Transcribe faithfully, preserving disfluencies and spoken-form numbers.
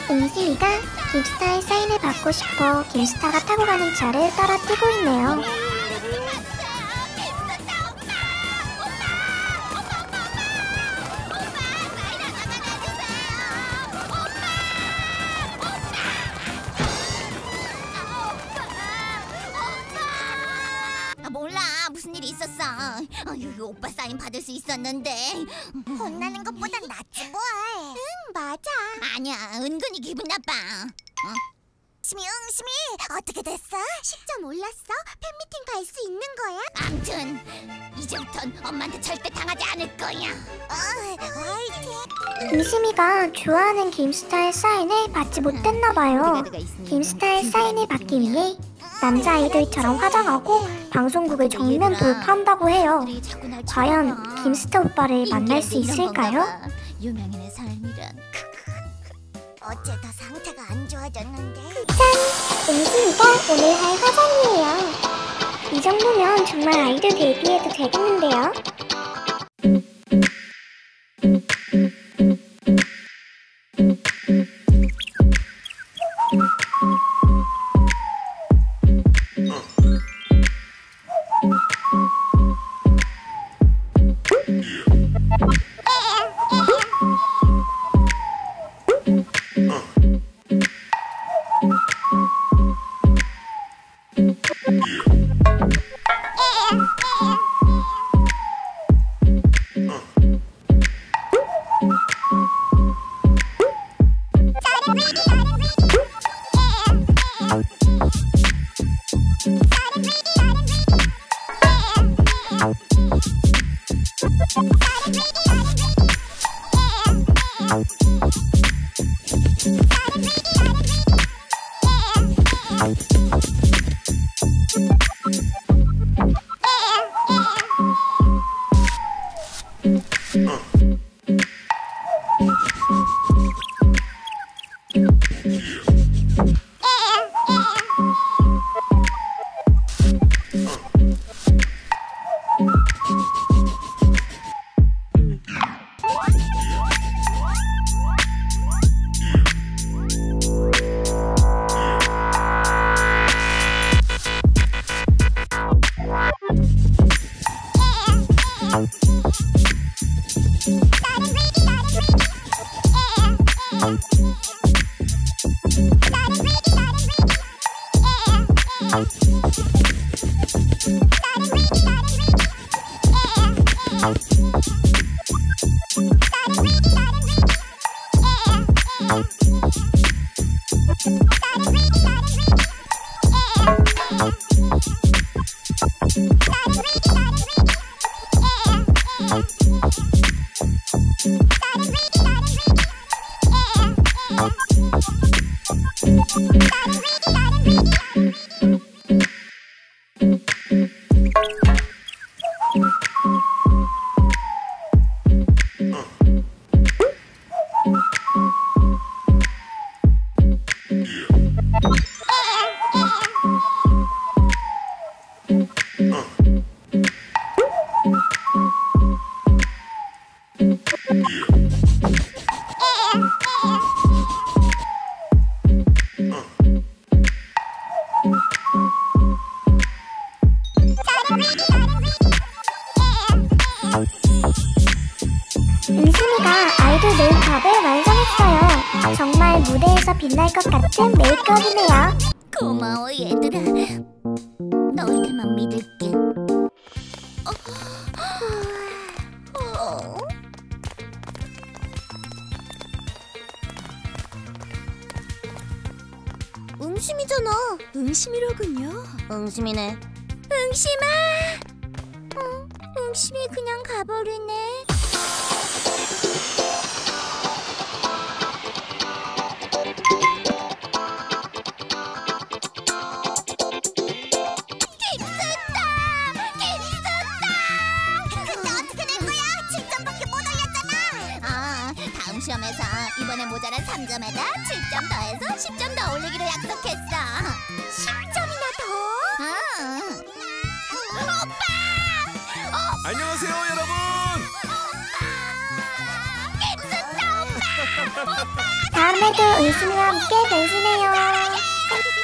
은심이가 김스타의 사인을 받고 싶어 김스타가 타고 가는 차를 따라 뛰고 있네요. 몰라, 무슨 일이 있었어. 어휴, 오빠 사인 받을 수 있었는데. 혼나는 것보단 낫지 뭘. 응, 맞아. 아니야, 은근히 기분 나빠. 어? 심이, 응, 심이, 어떻게 됐어? 진짜 몰랐어? 팬미팅 갈 수 있는 거야? 암튼 이제부턴 엄마한테 절대 당하지 않을 거야. 어, 화이팅. 은심이가 좋아하는 김스타의 사인을 받지 못했나봐요. 김스타의 사인을 받기 위해 남자아이들처럼 화장하고 방송국을 정면 돌파한다고 해요. 과연 김스타 오빠를 만날 수 있을까요? 유명인의 삶이란. 어째다 상태가 안 좋아졌는데. 짠! 은심이가 오늘 할 화장이에요. 이 정도면 정말 아이돌 데뷔해도 되겠는데요? 은심이가 아이돌 메이크업을 완성했어요. 정말 무대에서 빛날 것 같은 메이크업이네요. 고마워 얘들아. 너희들만 믿을게. 어? 어? 응심이잖아. 응심이로군요. 응심이네. 응심아. 어, 응심이 그냥 가버리네. 시험에서 이번에 모자란 삼 점에다 칠 점 더해서 십 점 더 올리기로 약속했어. 십 점이나 더? 응. 오빠! 오빠! 안녕하세요 여러분. 오빠! 김숙자 오빠! 오빠! 다음에도 의심이와 함께 변신해요.